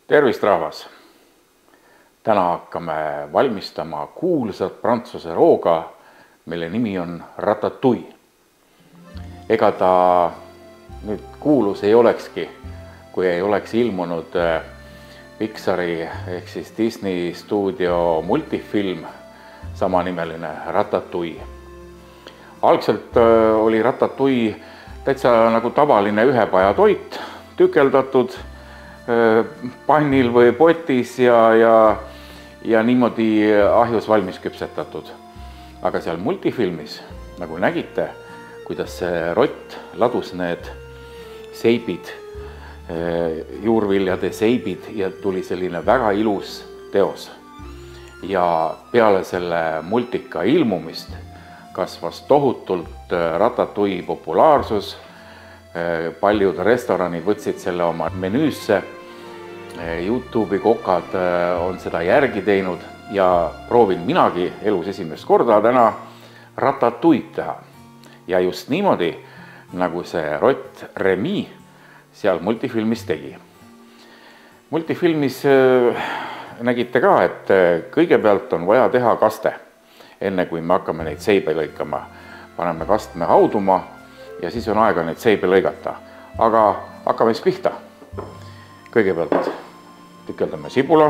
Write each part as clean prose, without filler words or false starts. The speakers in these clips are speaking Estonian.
Tervist, rahvas! Täna hakkame valmistama kuulsat prantsuse rooga, mille nimi on ratatouille. Ega ta nüüd kuulus ei olekski, kui ei oleks ilmunud Pixari ehk siis Disney stuudio multifilm samanimeline Ratatouille. Algselt oli ratatouille täitsa nagu tavaline ühepajatoit, tükeldatud pannil või potis ja niimoodi ahjus valmis küpsetatud. Aga seal multifilmis, nagu nägite, kuidas see rott ladus need seibid, juurviljade seibid ja tuli selline väga ilus teos. Ja peale selle multika ilmumist kasvas tohutult ratatouille populaarsus. Paljud restoranid võtsid selle oma menüüsse. YouTube'i kokad on seda järgi teinud ja proovin minagi elus esimest korda täna ratatouille teha. Ja just niimoodi, nagu see rott Remi seal multifilmis tegi. Multifilmis nägite ka, et kõigepealt on vaja teha kaste, enne kui me hakkame neid seibe lõikama. Paneme kastme hauduma ja siis on aega neid seibe lõigata. Aga hakkame siis pihta. Kõigepealt tükeldame sibula.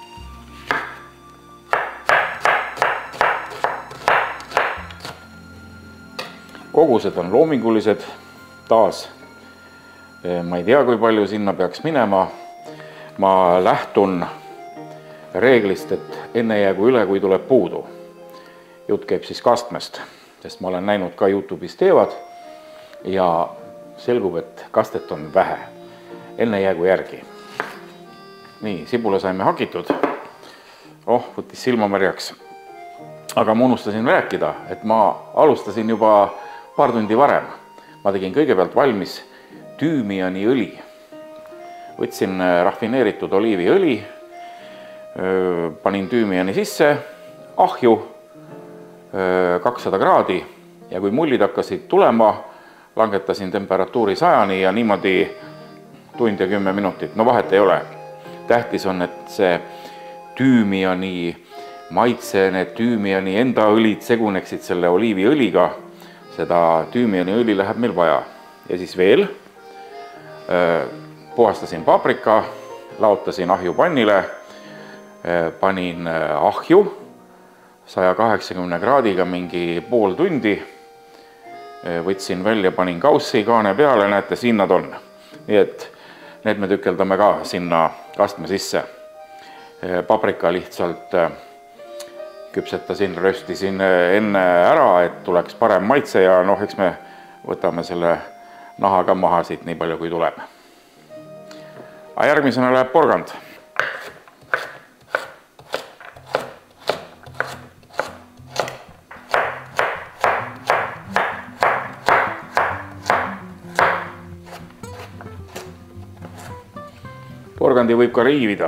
Kogused on loomingulised. Taas ma ei tea, kui palju sinna peaks minema. Ma lähtun reeglist, et enne jäägu üle, kui tuleb puudu. Jutt käib siis kastmest, sest ma olen näinud ka YouTube'is teevad ja selgub, et kastet on vähe. Enne jäägu järgi. Nii, sibula saime hakitud. Võttis silmamärjaks. Aga ma unustasin rääkida, et ma alustasin juba paar tundi varem. Ma tegin kõigepealt valmis tüümiani õli. Võtsin rafineeritud oliiviõli, panin tüümiani sisse, ahju 200 kraadi ja kui mullid hakkasid tulema, langetasin temperatuuri 100 ja niimoodi tund ja 10 minutit. No vahet ei ole. Tähtis on, et see tüümiani maitse, need tüümiani enda õlid seguneksid selle oliiviõliga. Seda tüümiani õli läheb meil vaja. Ja siis veel puhastasin paprika, laotasin ahju pannile, panin ahju 180 kraadiga mingi pool tundi, võtsin välja, panin kaussi kaane peale, näete, siin nad on. Nii et need me tükeldame ka sinna kastme sisse. Paprika lihtsalt küpsetasin, röstisin enne ära, et tuleks parem maitse ja eks me võtame selle naha ka maha siit nii palju, kui tuleb. Aga järgmisena läheb porgand. Porgandi võib ka riivida,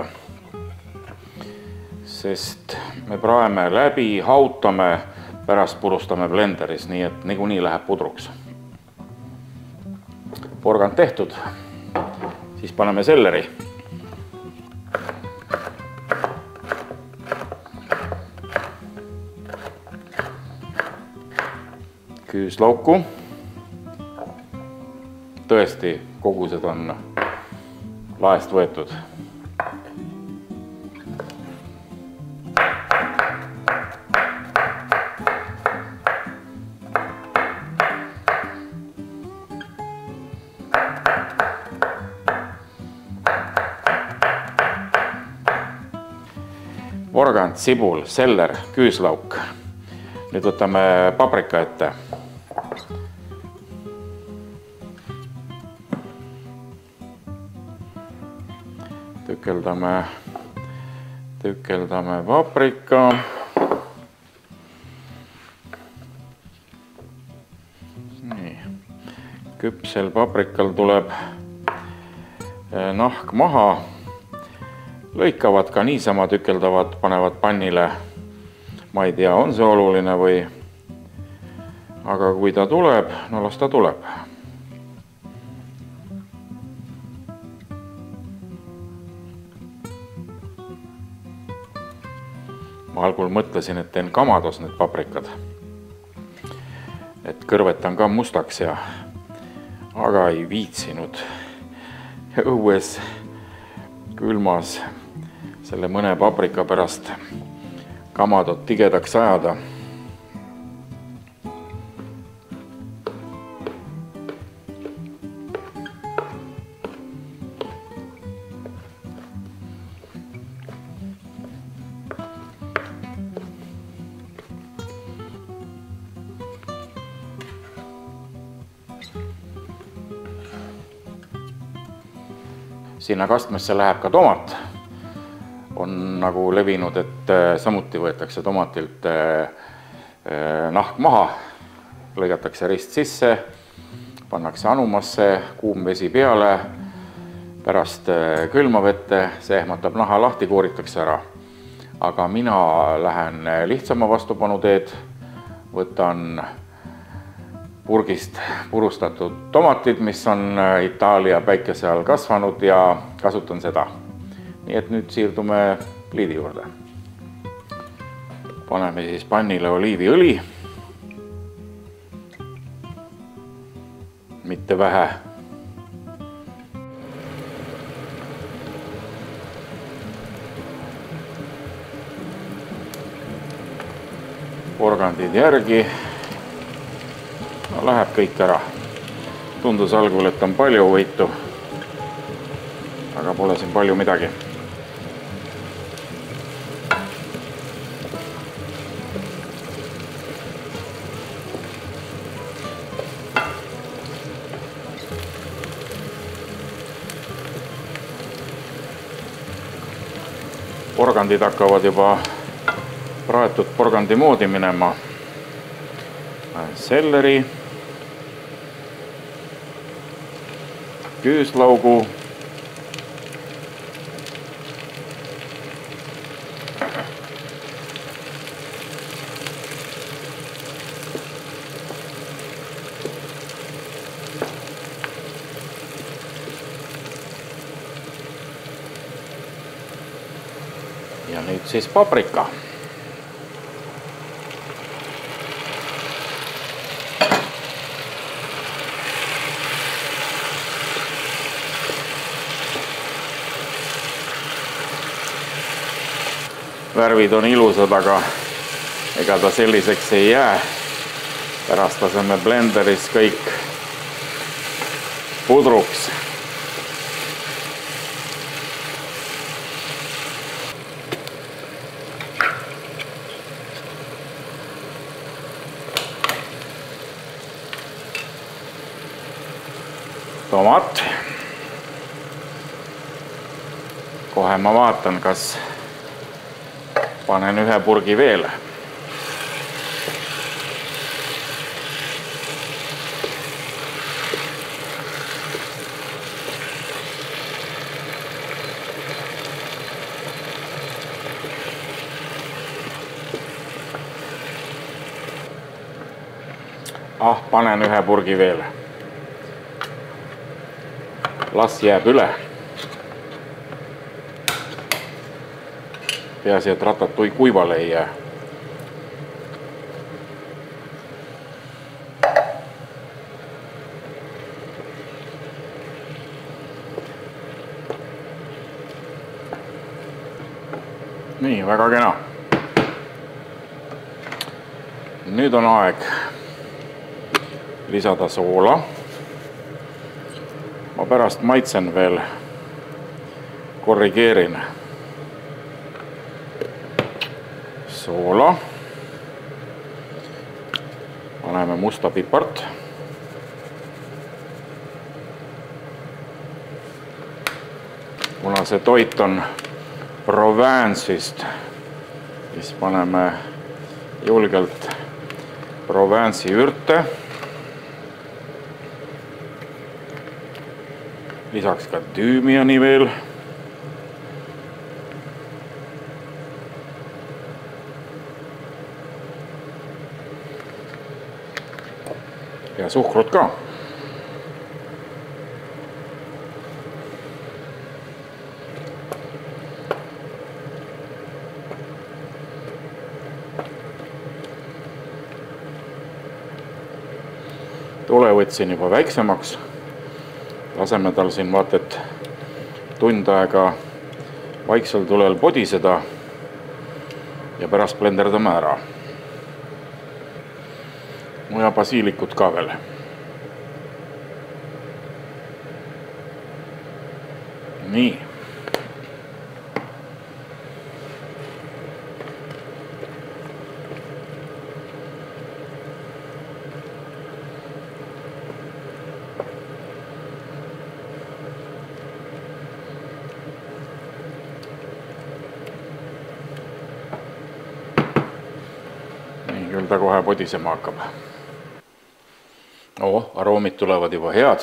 sest me praeme läbi, hautame, pärast purustame blenderis, nii et niikuinii läheb pudruks. Porgand tehtud, siis paneme selleri. Küüslauku. Tõesti, kogused on laest võetud. Porgand, sibul, seller, küüslauk. Nüüd võtame paprika ette. Tükeldame paprika. Nii. Küpsel paprikal tuleb nahk maha. Lõikavad ka niisama tükeldavad, panevad pannile. Ma ei tea, on see oluline või... Aga kui ta tuleb, no las ta tuleb. ma algul mõtlesin, et teen kamados need paprikad. Et kõrvetan ka mustaks aga ei viitsinud õues külmas selle mõne paprika pärast kamadot tigedaks ajada. Sinna kastmesse läheb ka tomat. On nagu levinud, et samuti võetakse tomatilt nahk maha, lõigatakse rist sisse, pannakse anumasse, kuum vesi peale, pärast külmavette, see ehmatab naha lahti, kooritakse ära. Aga mina lähen lihtsama vastupanu teed, võtan purgist purustatud tomatid, mis on Itaalia päikese all kasvanud ja kasutan seda. Nii et nüüd siirdume pliidi juurde. Paneme siis pannile oliiviõli. Mitte vähe. Porgandid järgi. Läheb kõik ära. Tundus algul, et on palju võitu, aga pole siin palju midagi. Porgandid hakkavad juba praetud porgandi moodi minema. Selleri, küüslaugu, ja nüüd siis paprika. Värvid on ilusad, aga ega ta selliseks ei jää. Pärast laseme blenderis kõik pudruks. Tomat. Kohe ma vaatan, kas panen ühe purgi veel. Panen ühe purgi veel. Las jääb üle. Peaasi, et ratatouille kuivale ei jää. Nii, väga kena. Nüüd on aeg lisada soola. Ma pärast maitsen veel, korrigeerin. Soola. Paneme musta pipart. Kuna see toit on Provence'ist, siis paneme julgelt Provence'i ürte. Lisaks ka tüümiani veel. Ja suhkrut ka. Tule võtsin juba väiksemaks. Laseme tal siin vaata, et tund aega vaiksel tulel podiseda ja pärast blenderdame ära. Ja basiilikut ka veel. Nii. Küll ta kohe podisema hakkab. Aroomid tulevad juba head.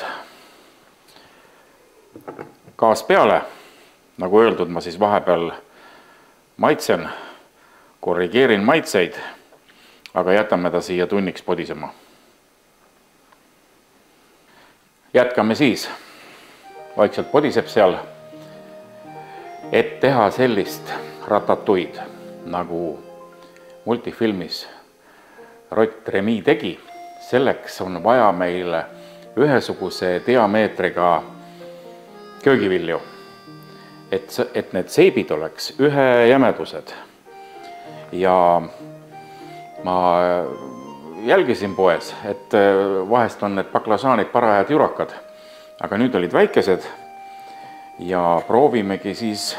Gaas peale. Nagu öeldud, ma siis vahepeal maitsen, korrigeerin maitseid, aga jätame ta siia tunniks podisema. Jätkame siis. Vaikselt podiseb seal, et teha sellist ratatouille'd, nagu multifilmis Rott Remi tegi. Selleks on vaja meil ühesuguse diameetriga köögivilju, et need seibid oleks ühejämedused. Ja ma jälgisin poes, et vahest on need baklažaanid parajad jurakad, aga nüüd olid väikesed ja proovimegi siis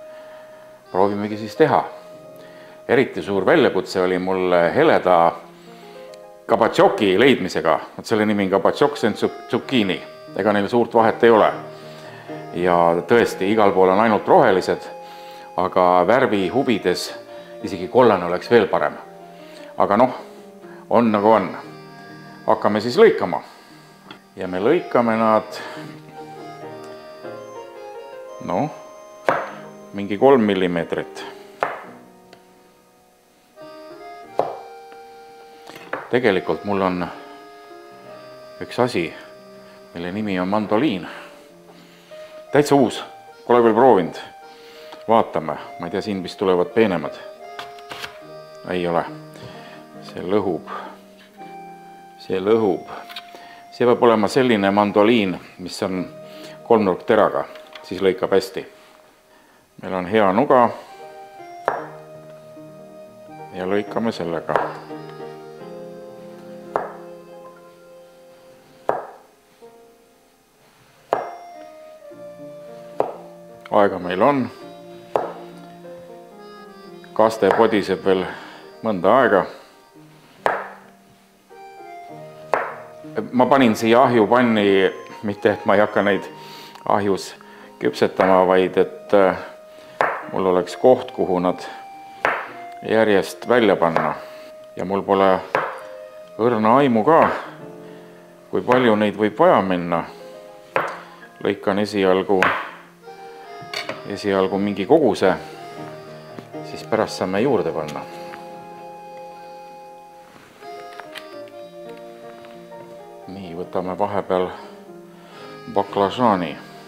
teha. Eriti suur väljakutse oli mul heleda kabatšoki leidmisega. Selle nimi on kabatšok, see on zucchini. Ega neil suurt vahet ei ole. Ja tõesti, igal pool on ainult rohelised, aga värvi huvides isegi kollane oleks veel parem. Aga on nagu on. Hakkame siis lõikama. Ja me lõikame nad mingi 3 millimeetrit. Tegelikult mul on üks asi, mille nimi on mandoliin. Täitsa uus, pole veel proovinud. Vaatame, ma ei tea, siin vist tulevad peenemad. Ei ole. See lõhub. See peab olema selline mandoliin, mis on kolmnurkteraga, siis lõikab hästi. Meil on hea nuga ja lõikame sellega. Aega meil on. Kaste podiseb veel mõnda aega. Ma panin siia ahjupanni, mitte et ma ei hakka neid ahjus küpsetama, vaid et mul oleks koht, kuhu nad järjest välja panna. Ja mul pole õrna aimu ka, kui palju neid võib vaja minna. Lõikan esialgu mingi koguse, siis pärast saame juurde panna. Nii, võtame vahepeal baklažaani.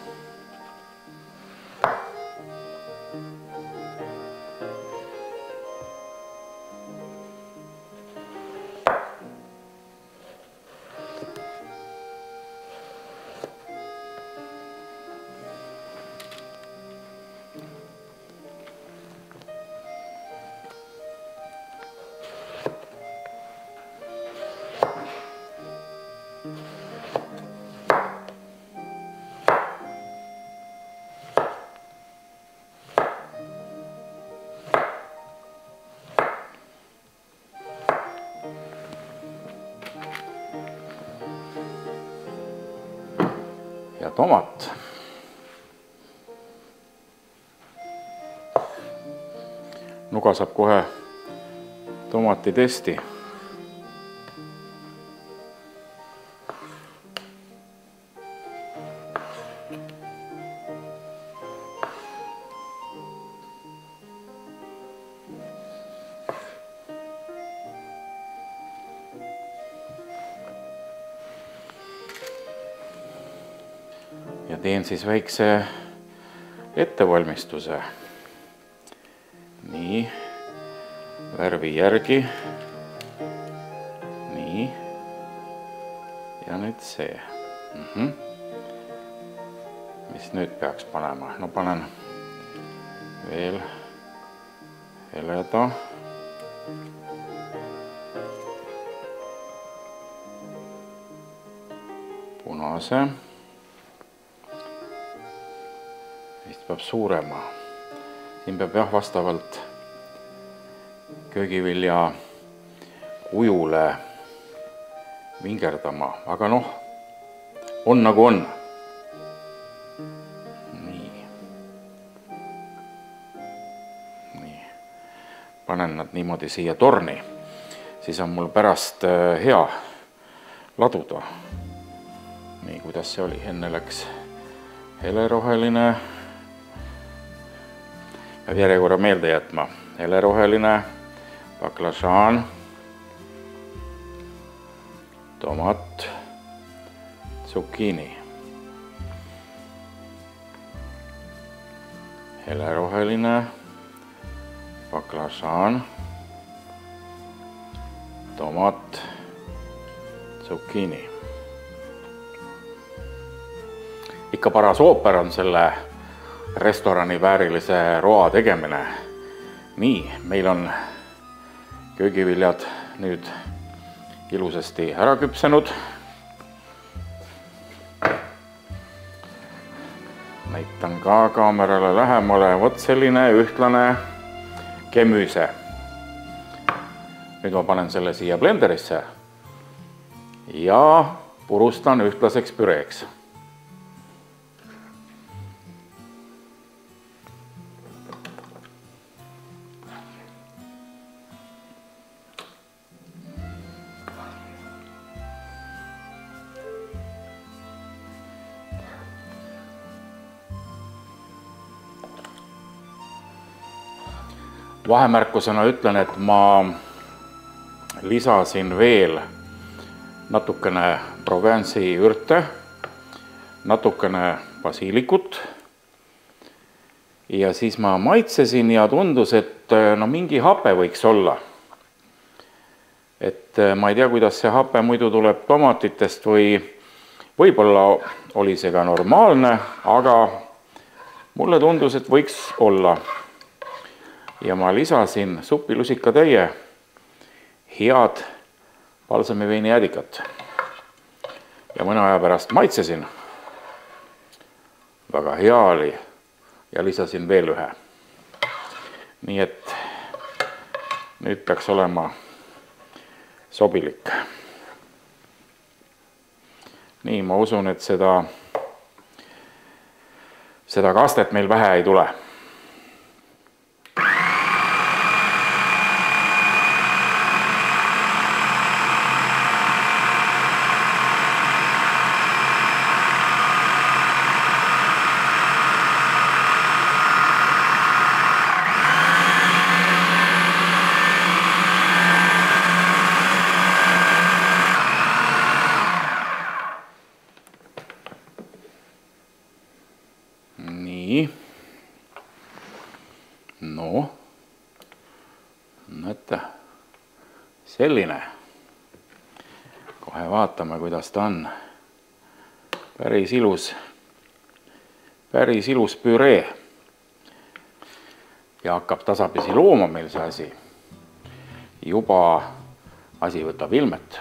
Ja tomat. Nuga saab kohe tomati testi. Ja teen siis väikse ettevalmistuse. Nii, värvi järgi. Nii. ja nüüd see. Mis nüüd peaks panema? No panen veel heleda. Punase. Vist peab suurema. Siin peab jah vastavalt köögivilja kujule vingerdama, aga noh, on nagu on. Nii. Panen nad niimoodi siia torni, siis on mul pärast hea laduda. Nii, kuidas see oli? Enne läks heleroheline. Peab järjekorra meelde jätma. Heleroheline, baklažaan, tomat, zucchini. Heleroheline, baklažaan, tomat, zucchini. Ikka paras ooper on selle restorani väärilise roa tegemine. Nii, meil on köögiviljad nüüd ilusasti ära küpsenud. Näitan ka kaamerale lähemale, vot selline ühtlane kemüüse. Nüüd ma panen selle siia blenderisse ja purustan ühtlaseks püreeks. Vahemärkusena ütlen, et ma lisasin veel natukene Provence'i ürte, natukene basiilikut ja siis ma maitsesin ja tundus, et no mingi hape võiks olla. Et ma ei tea, kuidas see hape muidu tuleb tomatitest või võib-olla oli see ka normaalne, aga mulle tundus, et võiks olla. Ja ma lisasin supilusikatäie head balsamiveini jäädikat. Ja mõne aja pärast maitsesin. Väga hea oli ja lisasin veel ühe. Nii et nüüd peaks olema sobilik. Nii, ma usun, et seda kastet meil vähe ei tule. No, näete, selline. Kohe vaatame, kuidas ta on. Päris ilus püree. Ja hakkab tasapisi looma meil see asi. Juba asi võtab ilmet.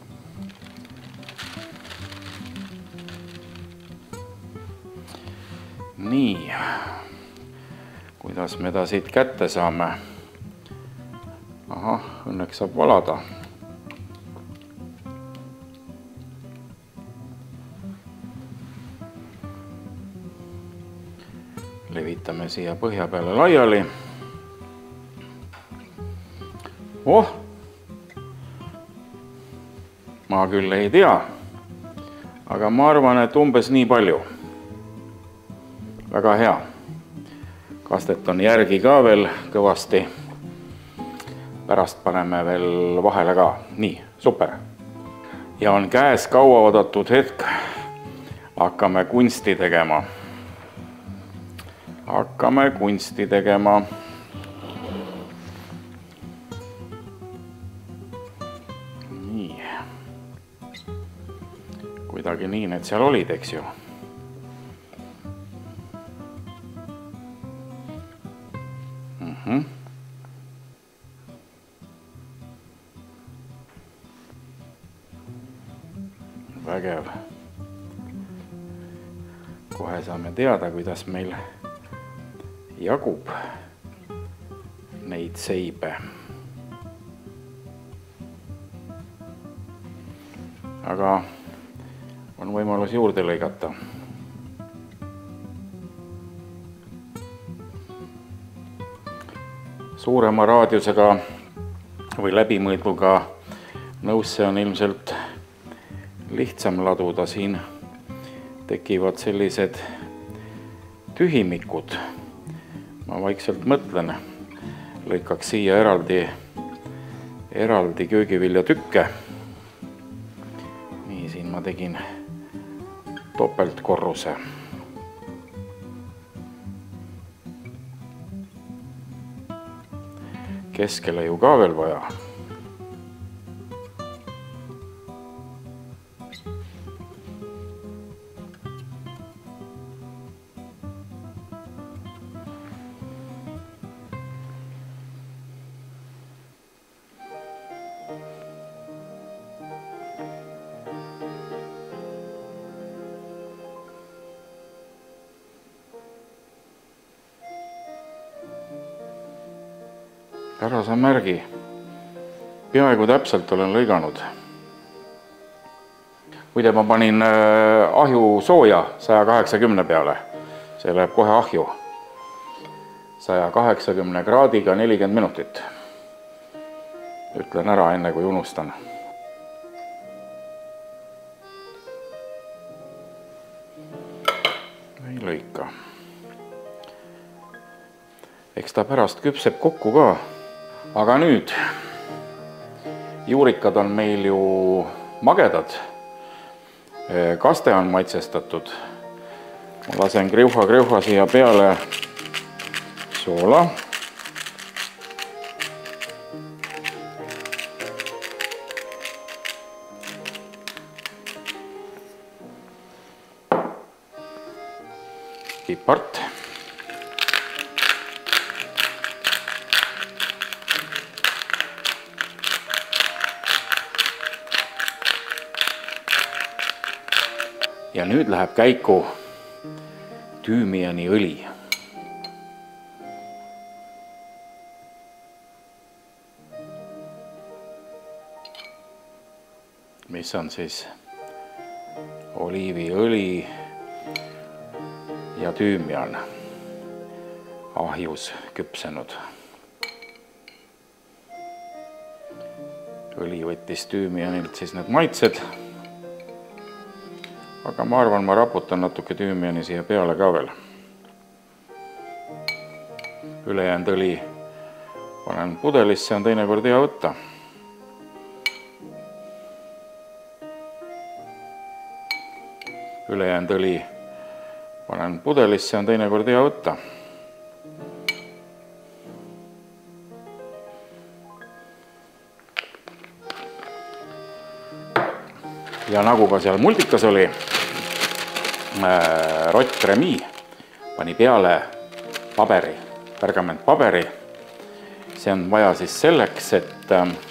Nii. Kuidas me ta siit kätte saame? Ahah, õnneks saab valada. Levitame siia põhja peale laiali. Oh! Ma küll ei tea, aga ma arvan, et umbes nii palju. Väga hea. Kastet on järgi ka veel kõvasti. Pärast paneme veel vahele ka. Nii, super. Ja on käes kaua oodatud hetk. Hakkame kunsti tegema. Nii. nii need seal olid, eks ju. Vägev. Kohe saame teada, kuidas meil jagub neid seibe. Aga on võimalus juurde lõigata. Suurema raadiusega või läbimõõduga nõusse on ilmselt lihtsam laduda, siin tekivad sellised tühimikud. Ma vaikselt mõtlen, lõikaks siia eraldi köögiviljatükke. Nii, siin ma tegin topeltkorruse. Keskele ju ka veel vaja. Ära sa märgi. Peaaegu täpselt olen lõiganud. Muide, ma panin ahju sooja 180 peale. See läheb kohe ahju. 180 kraadiga 40 minutit. Ütlen ära enne, kui unustan. Ei lõika. Eks ta pärast küpseb kokku ka. Aga nüüd, juurikad on meil ju magedad, kaste on maitsestatud. Ma lasen kriuha siia peale soola. Pipart. Ja nüüd läheb käiku tüümiani õli. Mis on siis oliiviõli ja tüümian ahjus küpsenud. Õli võttis tüümianilt siis need maitsed. Aga ma arvan, ma raputan natuke tüümiani siia peale ka veel. Ülejäänud õli panen pudelisse, on teinekord hea võtta. Ülejäänud õli panen pudelisse, on teinekord hea võtta. Ja nagu ka seal multikas oli, Rott Remi pani peale paberi, pergamentpaberi. See on vaja siis selleks, et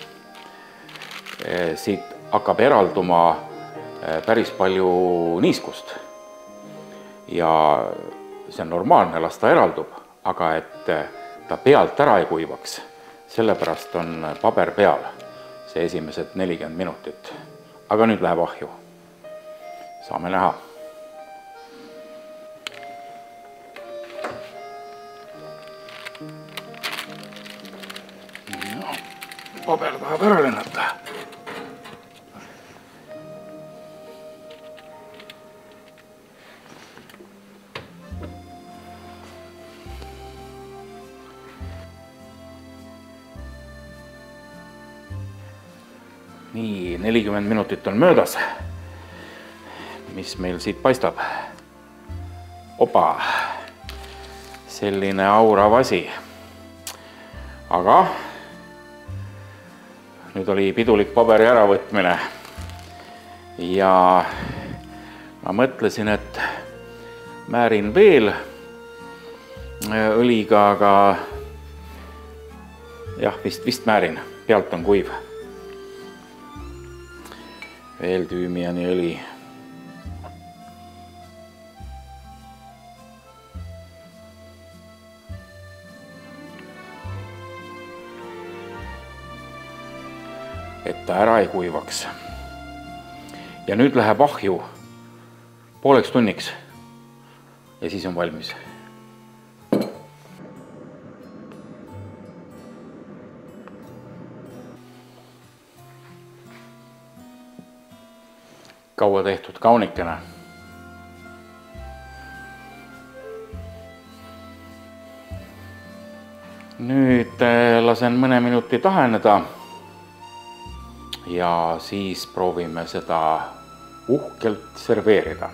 siit hakkab eralduma päris palju niiskust. Ja see on normaalne, las ta eraldub, aga et ta pealt ära ei kuivaks, sellepärast on paber peal see esimesed 40 minutit. Aga nüüd läheb ahju. Saame näha. No, paber tahab ära lennata. Nii, 40 minutit on möödas. Mis meil siit paistab? Opa, selline aurav asi. Aga nüüd oli pidulik paberi äravõtmine. Ja ma mõtlesin, et määrin veel õliga, aga jah, vist määrin, pealt on kuiv. Veel tüümiani õli. Et ta ära ei kuivaks. Ja nüüd läheb ahju pooleks tunniks ja siis on valmis. Kaua tehtud kaunikene. Nüüd lasen mõne minuti taheneda ja siis proovime seda uhkelt serveerida.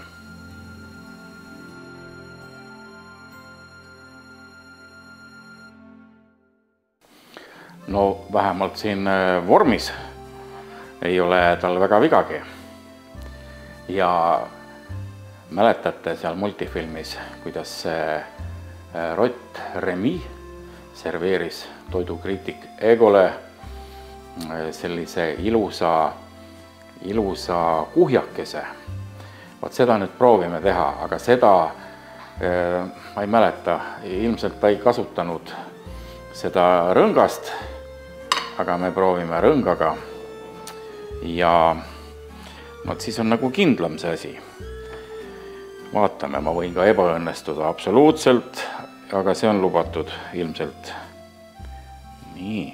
No vähemalt siin vormis ei ole tal väga vigagi. Ja mäletate seal multifilmis, kuidas Rott Remy serveeris toidukriitik Egole sellise ilusa kuhjakese. Vaat seda nüüd proovime teha, aga seda ma ei mäleta, ilmselt ta ei kasutanud seda rõngast, aga me proovime rõngaga ja siis on nagu kindlam see asi. Vaatame, ma võin ka ebaõnnestuda absoluutselt, aga see on lubatud ilmselt. Nii.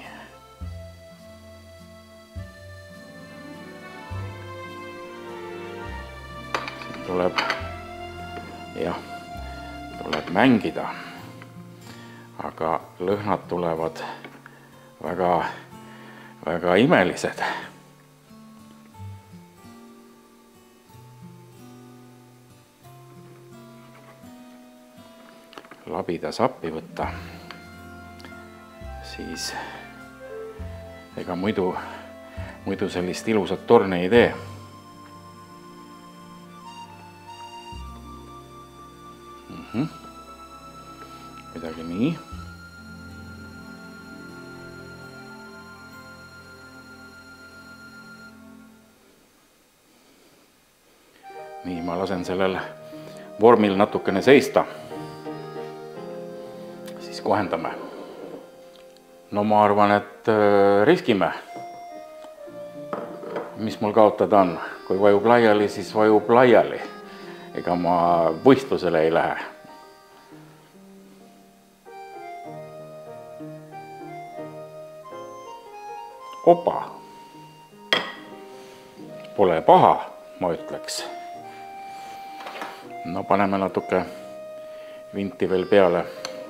Siin tuleb mängida, aga lõhnad tulevad väga imelised. Labida sappi võtta, siis ega muidu sellist ilusat torni ei tee. Midagi nii. Nii, ma lasen sellel vormil natukene seista. Siis kohendame. No ma arvan, et riskime. Mis mul kaotada on? Kui vajub laiali, siis vajub laiali. Ega ma võistlusele ei lähe. Opa! Pole paha, ma ütleks. No paneme natuke vinti veel peale.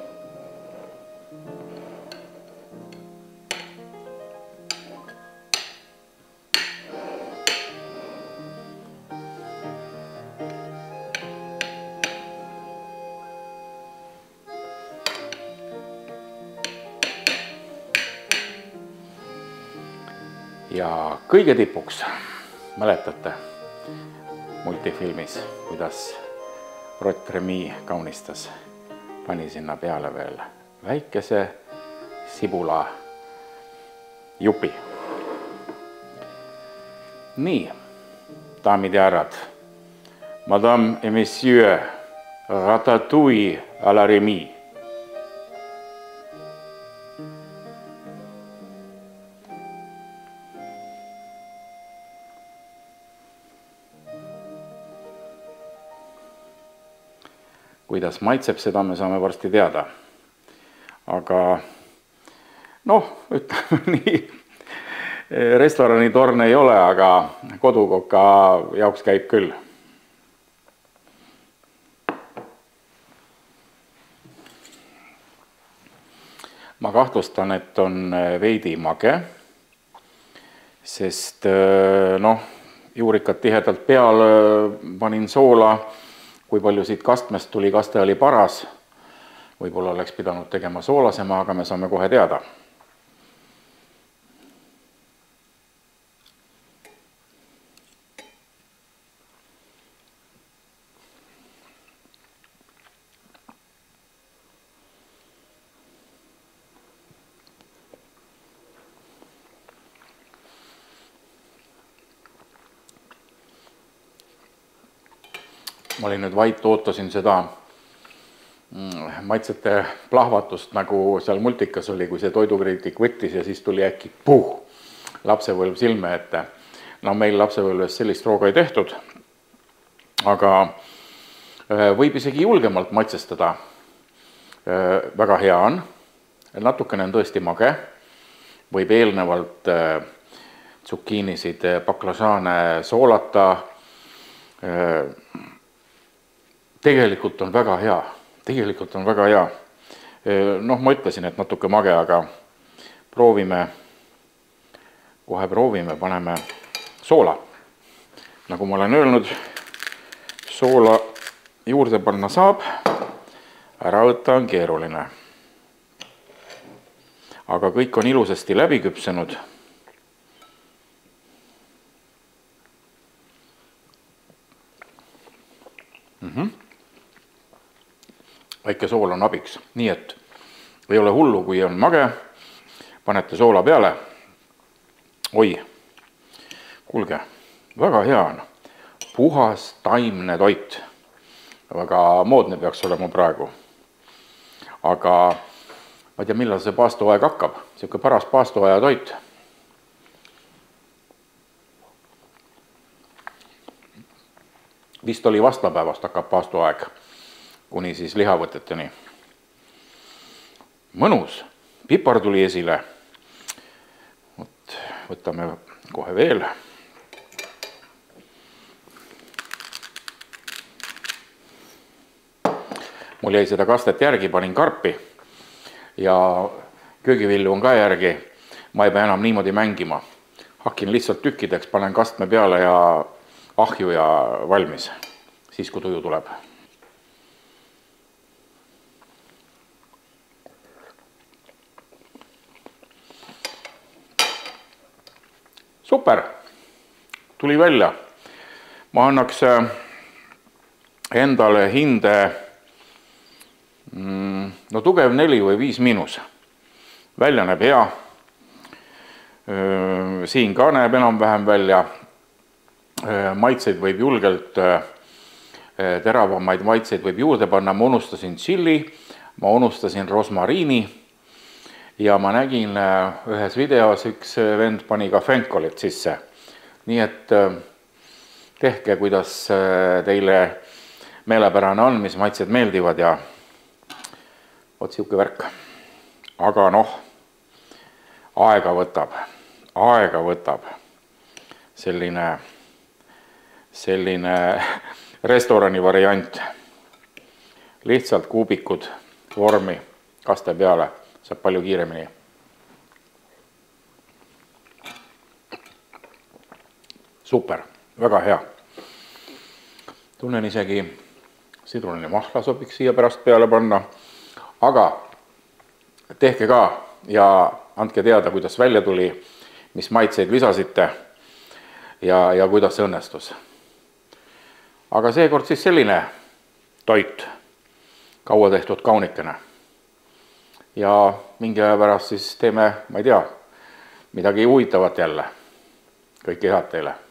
Ja kõige tipuks, mäletate multifilmis, kuidas Rott Remy kaunistas, pani sinna peale veel väikese sibula jupi. Nii, daamid ja härrad, Madame et Monsieur, ratatouille à la Remy. Kuidas maitseb, seda me saame varsti teada. Aga ütleme nii, restorani torn ei ole, aga kodukoka jaoks käib küll. Ma kahtlustan, et on veidi mage, sest juurikat tihedalt peal panin soola. Kui palju siit kastmest tuli, kaste oli paras. Võib-olla oleks pidanud tegema soolasema, aga me saame kohe teada. ma olin nüüd vait, ootasin seda maitsete plahvatust, nagu seal multikas oli, kui see toidukriitik võttis ja siis tuli äkki puh, lapsepõlv silme ette. No meil lapsepõlves sellist rooga ei tehtud, aga võib isegi julgemalt maitsestada. Väga hea on, natukene on tõesti mage, võib eelnevalt tsukiinisid, baklažaane soolata. Tegelikult on väga hea. Noh, ma ütlesin, et natuke mage, aga kohe proovime, paneme soola. Nagu ma olen öelnud, soola juurde panna saab, ära võtta on keeruline. Aga kõik on ilusasti läbi küpsenud. Väike sool on abiks, nii et ei ole hullu, kui on mage, panete soola peale. Oi, kuulge, väga hea on, puhas taimne toit, väga moodne peaks olema praegu. Aga ma ei tea, millal see paastuaeg hakkab, siuke paras paastuaja toit. Vist oli vastlapäevast hakkab paastuaeg. Kuni siis lihavõteteni. Mõnus, pipar tuli esile. Võtame kohe veel. Mul jäi seda kastet järgi, panin karpi ja köögivilju on ka järgi. Ma ei pea enam niimoodi mängima. Hakin lihtsalt tükkideks, panen kastme peale ja ahju ja valmis. Siis kui tuju tuleb. Super, tuli välja. Ma annaks endale hinde tugev 4 või 5 miinus. Välja näeb hea. Siin ka näeb enam-vähem välja. Maitseid võib julgelt, teravamaid maitseid võib juurde panna. Ma unustasin tšilli, ma unustasin rosmariini. Ja ma nägin ühes videos, üks vend pani ka fenkolit sisse. Nii et tehke, kuidas teile meelepärane on, mis maitsed meeldivad ja vot siuke värk. Aga noh, aega võtab selline restorani variant. Lihtsalt kuubikud vormi kaste peale. Saab palju kiiremini. Super, väga hea. Tunnen isegi sidrunini mahla sobiks siia pärast peale panna. Aga tehke ka ja andke teada, kuidas välja tuli, mis maitseid lisasite ja kuidas see õnnestus. Aga seekord siis selline toit, kaua tehtud kaunikene. Ja mingi aja pärast siis teeme, ma ei tea, midagi huvitavat jälle. Kõike head teile!